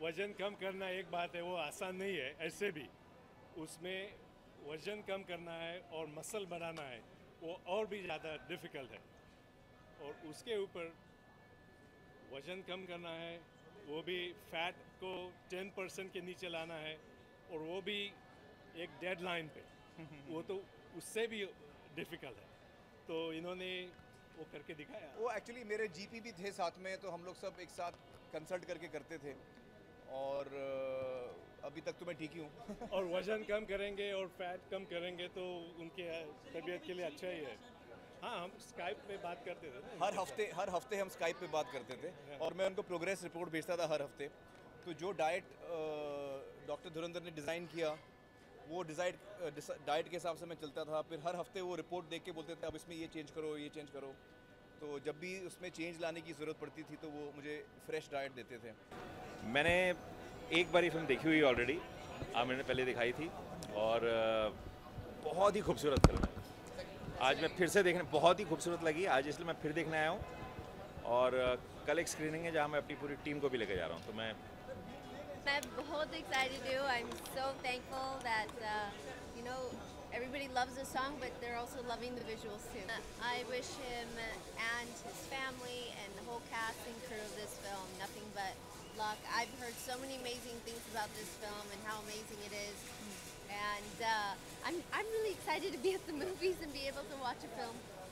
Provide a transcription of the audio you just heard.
वज़न कम करना एक बात है, वो आसान नहीं है ऐसे भी। उसमें वज़न कम करना है और मसल बनाना है, वो और भी ज़्यादा डिफ़िकल्ट है। और उसके ऊपर वज़न कम करना है, वो भी फैट को 10% के नीचे लाना है, और वो भी एक डेडलाइन पे। वो तो उससे भी डिफ़िकल्ट है। तो इन्होंने वो करके दिखाया। वो एक्चुअली मेरे जीपी भी थे साथ में, तो हम लोग सब एक साथ कंसल्ट करके करते थे। और अभी तक तो मैं ठीक ही हूँ। और वज़न कम करेंगे और फैट कम करेंगे तो उनके तबीयत के लिए अच्छा ही है। हाँ, हम स्काइप पे बात करते थे ना हर उनके हफ्ते साथ। हर हफ्ते हम स्काइप पे बात करते थे, हाँ। और मैं उनको प्रोग्रेस रिपोर्ट भेजता था हर हफ्ते। तो जो डाइट डॉक्टर धुरंधर ने डिज़ाइन किया, वो डाइट के हिसाब से मैं चलता था। फिर हर हफ्ते वो रिपोर्ट देख के बोलते थे अब इसमें ये चेंज करो, ये चेंज करो। तो जब भी उसमें चेंज लाने की ज़रूरत पड़ती थी तो वो मुझे फ्रेश डाइट देते थे। मैंने एक बार ये फिल्म देखी हुई ऑलरेडी, 8 महीने पहले दिखाई थी, और बहुत ही खूबसूरत फिल्म है। आज मैं फिर से देखने, बहुत ही खूबसूरत लगी आज, इसलिए मैं फिर देखने आया हूँ। और कल एक स्क्रीनिंग है जहाँ मैं अपनी पूरी टीम को भी लेकर जा रहा हूँ, तो मैं बहुत excited too. I'm so thankful that you know everybody loves the song, but they're also loving the visuals too. I wish him and his family and the whole cast and crew of this film nothing but luck. I've heard so many amazing things about this film and how amazing it is, and I'm really excited to be at the movies and be able to watch a film.